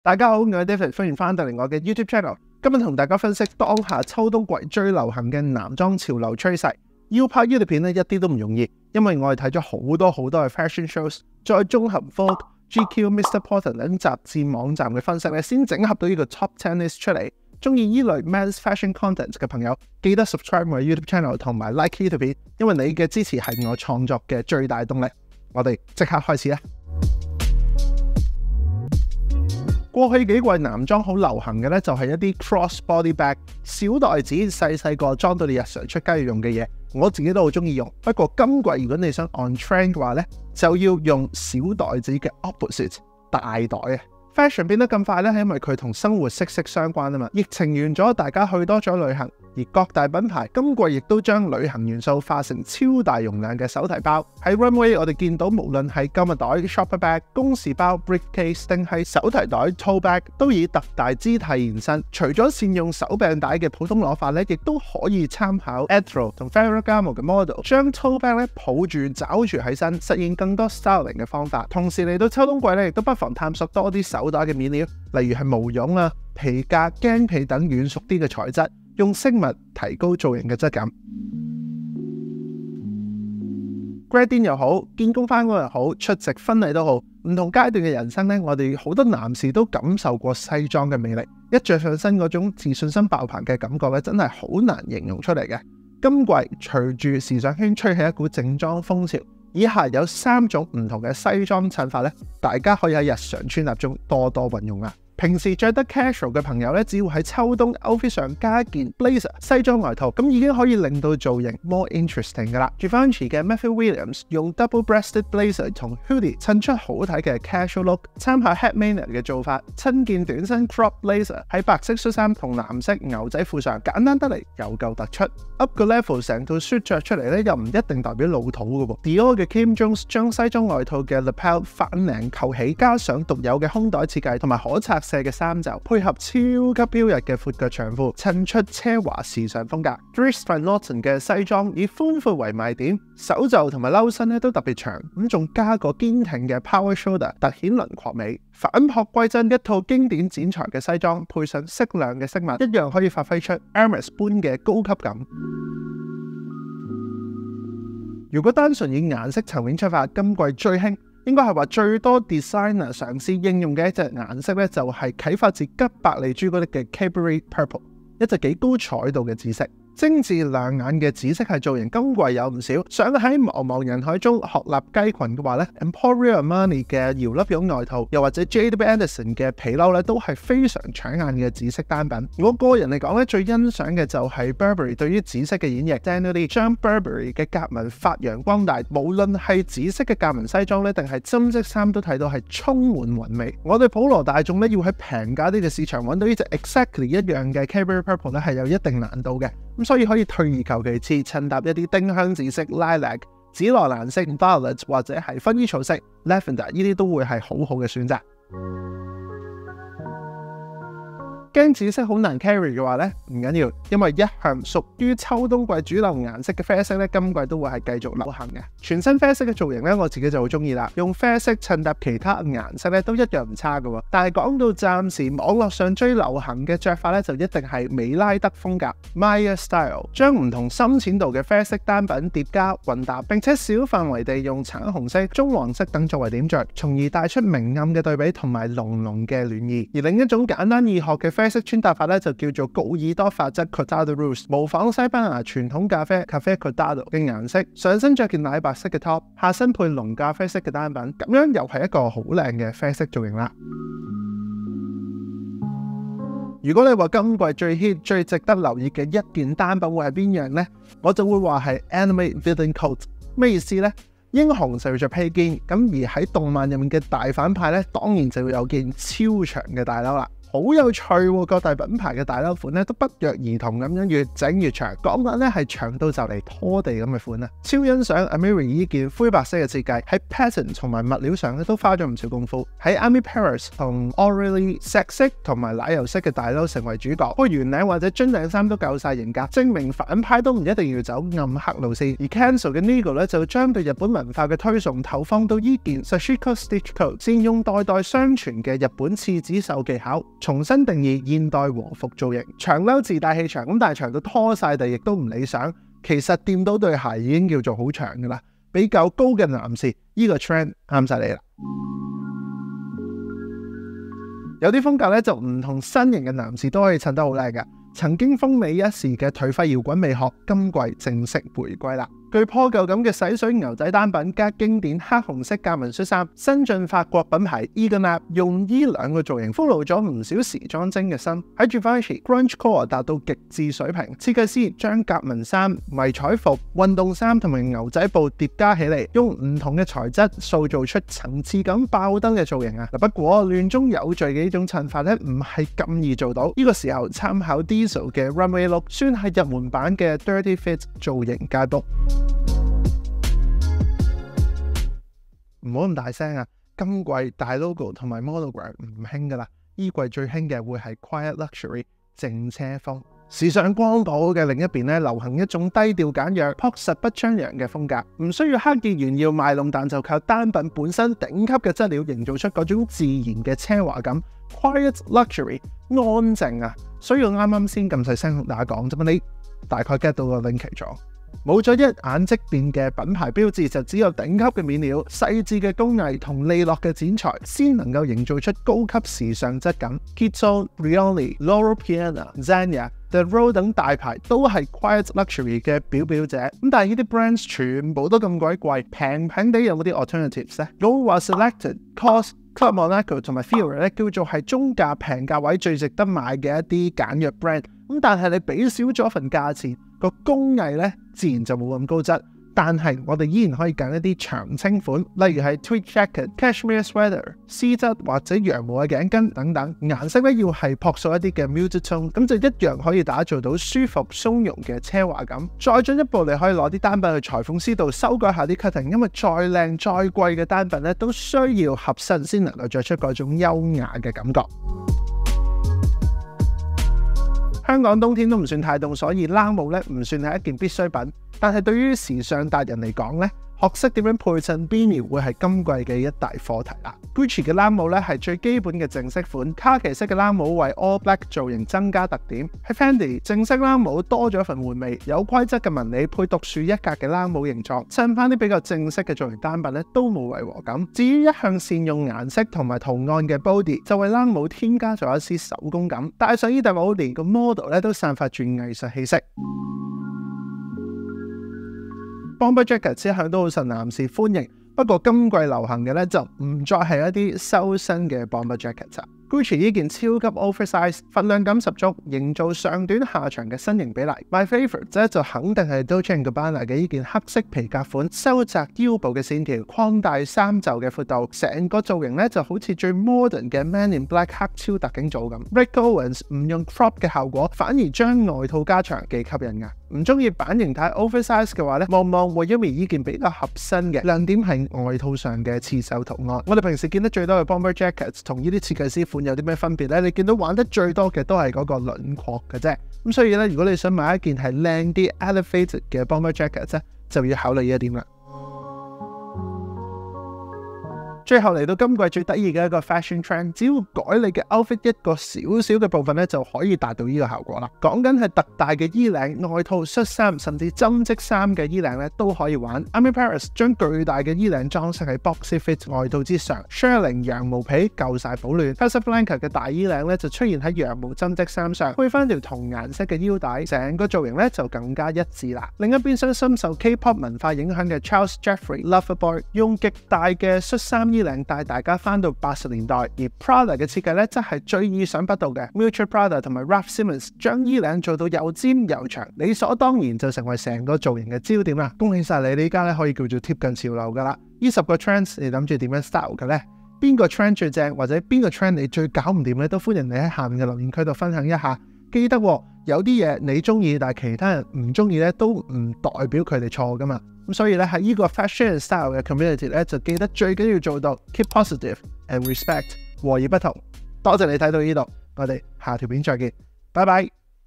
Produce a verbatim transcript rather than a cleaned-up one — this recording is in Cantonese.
大家好，我係 David， 歡迎翻到嚟我嘅 YouTube channel。今日同大家分析當下秋冬季最流行嘅男裝潮流趨勢。要拍呢條片咧一啲都唔容易，因為我哋睇咗好多好多嘅 fashion shows， 再綜合 Vogue、G Q、Mister Porter 等雜誌網站嘅分析咧，先整合到呢個 Top ten list 出嚟。中意呢類 men's fashion content 嘅朋友，記得 subscribe 我嘅 YouTube channel 同埋 like 呢條片，因為你嘅支持係我創作嘅最大動力。我哋即刻開始啦！過去幾季男裝好流行嘅咧，就係一啲 cross body bag 小袋子，細細個裝到你日常出街要用嘅嘢。我自己都好中意用，不過今季如果你想 on trend 嘅話咧，就要用小袋子嘅 opposite 大袋啊。Fashion 變得咁快咧，係因為佢同生活息息相關啊嘛。疫情完咗，大家去多咗旅行，而各大品牌今季亦都將旅行元素化成超大容量嘅手提包。喺 runway 我哋見到無論係購物袋、shopper bag、公事包、briefcase 定係手提袋 tote bag， 都以特大姿態現身。除咗善用手柄帶嘅普通攞法咧，亦都可以參考 Ethro 同 Ferragamo 嘅 model， 將 tote bag 咧抱住抓住喺身，實現更多 styling 嘅方法。同時嚟到秋冬季咧，亦都不妨探索多啲手袋嘅面料，例如係毛絨啊、皮革、驚皮等軟熟啲嘅材質，用飾物提高造型嘅質感。grad in 又好，見工翻工又好，出席婚禮都好，唔同階段嘅人生呢，我哋好多男士都感受過西裝嘅魅力。一着上身嗰種自信心爆棚嘅感覺咧，真係好難形容出嚟嘅。今季隨住時尚圈吹起一股正裝風潮，以下有三種唔同嘅西裝襯法咧，大家可以喺日常穿搭中多多運用啊！平時着得 casual 嘅朋友咧，只要喺秋冬 outfit 上加一件 blazer 西裝外套，咁已經可以令到造型 more interesting 噶啦。Givenchy 嘅 Matthew Williams 用 double-breasted blazer 同 hoodie 襯出好睇嘅 casual look， 參考 Hat Manor 嘅做法，襯件短身 crop blazer 喺白色恤衫同藍色牛仔褲上，簡單得嚟又夠突出。up 個 level 成套 suit 着出嚟咧，又唔一定代表老土噶噃。Dior 嘅 Kim Jones 將西裝外套嘅 lapel 反領扣起，加上獨有嘅胸袋設計同埋可拆嘅衫袖，配合超級飄逸嘅闊腳長褲，襯出奢華時尚風格。Dries Van Noten 嘅西裝以寬闊為賣點，手袖同埋褸身咧都特別長，咁仲加個堅挺嘅 power shoulder， 突顯輪廓美。返璞歸真，一套經典剪裁嘅西裝，配上適量嘅飾物，一樣可以發揮出 Hermes 般嘅高級感。如果單純以顏色層面出發，今季最興應該係話最多 designer 嘗試應用嘅一隻顏色咧，就係啟發自吉百利朱古力嘅 Cadbury Purple， 一隻幾高彩度嘅紫色。精緻亮眼嘅紫色系造型，今季有唔少。想喺茫茫人海中鶴立雞群嘅話咧 ，Emporio Armani 嘅搖粒絨外套，又或者 J W Anderson 嘅皮褸咧，都係非常搶眼嘅紫色單品。我個人嚟講咧，最欣賞嘅就係 Burberry 對於紫色嘅演繹 ，Daniel Lee 將 Burberry 嘅格紋發揚光大。無論係紫色嘅格紋西裝咧，定係針織衫，都睇到係充滿韻味。我哋普羅大眾咧，要喺平價啲嘅市場揾到呢隻 exactly 一樣嘅 Cadbury Purple 咧，係有一定難度嘅。咁所以可以退而求其次，襯搭一啲丁香紫色、lilac、紫羅蘭色、violet 或者係薰衣草色、lavender 呢啲都會係好好嘅選擇。驚紫色好難 carry 嘅話咧，唔緊要，因為一向屬於秋冬季主流顏色嘅啡色咧，今季都會係繼續流行嘅。全身啡色嘅造型咧，我自己就好中意啦。用啡色襯搭其他顏色咧，都一樣唔差嘅。但係講到暫時網絡上最流行嘅着法咧，就一定係美拉德風格 Maya Style， 將唔同深淺度嘅啡色單品疊加混搭，並且小範圍地用橙紅色、棕黃色等作為點綴，從而帶出明暗嘅對比同埋濃濃嘅暖意。而另一種簡單易學嘅啡色穿搭法咧，就叫做高爾多法則 Cortado Russe， 模仿西班牙傳統咖啡 Café Cortado 嘅顏色，上身着件奶白色嘅 top， 下身配濃咖啡色嘅單品，咁樣又係一個好靚嘅啡色造型啦。如果你話今季最 hit 最值得留意嘅一件單品會係邊樣呢？我就會話係 Anime Villain Coat。咩意思呢？英雄就要着披肩，咁而喺動漫入面嘅大反派咧，當然就要有件超長嘅大褸啦。 好有趣喎！各大品牌嘅大褸款咧都不約而同咁樣越整越長，講緊咧係長到就嚟拖地咁嘅款啊！超欣賞 Amiri 呢件灰白色嘅設計，喺 pattern 同埋物料上咧都花咗唔少功夫。喺 Ami Paris 同 Aurelie 石色同埋奶油色嘅大褸成為主角，個圓領或者樽領衫都夠晒型格，證明反派都唔一定要走暗黑路線。而 Kenzo 嘅 Nigo 咧就將對日本文化嘅推崇投放到呢件 Sashiko Stitch Coat， 善用代代相傳嘅日本刺子繡技巧，重新定義現代和服造型。長褸自帶氣場，咁但係長到拖晒地亦都唔理想。其實掂到對鞋已經叫做好長噶啦，比較高嘅男士呢個 trend 啱晒你啦。有啲風格咧就唔同身形嘅男士都可以襯得好靚噶。曾經風靡一時嘅頹廢搖滾美學，今季正式回歸啦。具破舊感嘅洗水牛仔單品加經典黑紅色格紋恤衫，新進法國品牌 Egonab 用呢兩個造型俘虜咗唔少時裝精嘅心。喺 Givenchy Grunge Core 達到極致水平，設計師將格紋衫、迷彩服、運動衫同埋牛仔布疊加起嚟，用唔同嘅材質塑造出層次感爆燈嘅造型啊！不過亂中有序嘅呢種襯法咧，唔係咁易做到。呢、這個時候參考 Diesel 嘅 Runway Look， 算係入門版嘅 Dirty Fit 造型 Guidebook。唔好咁大聲啊！今季大 logo 同埋 monogram 唔興噶啦，依季最興嘅會係 Quiet Luxury 靜車風。時尚光譜嘅另一邊咧，流行一種低調簡約、樸實不張揚嘅風格，唔需要刻意炫耀賣弄，但就靠單品本身頂級嘅質料，營造出嗰種自然嘅奢華感。Quiet Luxury 安靜啊，所以我啱啱先咁細聲同大家講啫嘛，你大概 get 到個 link 咗。冇咗一眼即變嘅品牌標誌，就只有頂級嘅面料、細緻嘅工藝同利落嘅剪裁，先能夠營造出高級時尚質感。Kitsune、Brioni、Loro Piana、Zegna、The Row 等大牌都係 Quiet Luxury 嘅表表者。咁但係呢啲 brands 全部都咁鬼貴，平平地有冇啲 alternatives 咧？我會話 Selected、Cos、Club Monaco 同埋 Fiore 咧，叫做係中價平價位最值得買嘅一啲簡約 brand。咁但係你俾少咗份價錢，個工藝咧自然就冇咁高質。但係我哋依然可以揀一啲長青款，例如係 tweed jacket、cashmere sweater、絲質或者羊毛嘅頸巾等等。顏色咧要係樸素一啲嘅 muted tone， 咁就一樣可以打造到舒服鬆容嘅奢華感。再進一步，你可以攞啲單品去裁縫師度修改下啲 cutting， 因為再靚再貴嘅單品咧都需要合身先能夠着出嗰種優雅嘅感覺。香港冬天都唔算太凍，所以冷帽咧唔算係一件必需品。但係對於時尚達人嚟講咧，學識點樣配襯 beanie 會係今季嘅一大課題啦。Gucci 嘅冷帽咧係最基本嘅正式款，卡其色嘅冷帽為 all black 造型增加特點。喺 Fendi 正式冷帽多咗一份玩味，有規則嘅紋理配獨樹一格嘅冷帽形狀，襯翻啲比較正式嘅造型單品咧都冇違和感。至於一向善用顏色同埋圖案嘅 Body， 就為冷帽添加咗一絲手工感。戴上呢頂帽，連個 model 咧都散發住藝術氣息。Bomber Jacket 一向都好受男士歡迎，不過今季流行嘅咧就唔再係一啲修身嘅 Bomber Jacket 啦。Gucci 呢件超級 oversize， 份量感十足，營造上短下長嘅身形比例。My favorite 咧就肯定係 Dolce and Gabbana 嘅呢件黑色皮革款，收窄腰部嘅線條，擴大衫袖嘅闊度，成個造型咧就好似最 modern 嘅 Man in Black 黑超特警組咁。Rick Owens 唔用 crop 嘅效果，反而將外套加長，幾吸引㗎。唔中意版型太 oversize 嘅話咧，望望 Wyoming 呢件比較合身嘅，亮點係外套上嘅刺繡圖案。我哋平時見得最多嘅 Bomber Jackets 同呢啲設計師款有啲咩分別咧？你見到玩得最多嘅都係嗰個輪廓嘅啫。咁所以咧，如果你想買一件係靚啲 elevated 嘅 Bomber Jackets 咧，就要考慮呢一點啦。最後嚟到今季最得意嘅一個 fashion trend， 只要改你嘅 outfit 一個小小嘅部分咧，就可以達到呢個效果啦。講緊係特大嘅衣領、外套、恤衫，甚至針織衫嘅衣領咧都可以玩。Ami Paris 將巨大嘅衣領裝飾喺 boxy fit 外套之上 ，Shearling 羊毛皮夠晒保暖。Casablanca 嘅大衣領咧就出現喺羊毛針織衫上，配翻條同顏色嘅腰帶，成個造型咧就更加一致啦。另一邊廂深受 K-pop 文化影響嘅 Charles Jeffrey Loverboy 用極大嘅恤衫衣領帶大家翻到八十年代，而 Prada 嘅設計咧則係最意想不到嘅。Miuccia Prada 同埋 Ralph Simmons 將衣領做到又尖又長，理所當然就成為成個造型嘅焦點啦。恭喜晒你，你依家咧可以叫做貼近潮流噶啦。呢十個 trends 你諗住點樣 style 嘅咧？ 邊個 trend 最正，或者邊個 trend 你最搞唔掂咧，都歡迎你喺下面嘅留言區度分享一下。記得喎，有啲嘢你中意，但係其他人唔中意咧，都唔代表佢哋錯噶嘛。咁所以咧喺呢個 fashion style 嘅 community 咧，就記得最緊要做到 keep positive and respect， 和而不同。多謝你睇到呢度，我哋下條片再見，拜拜。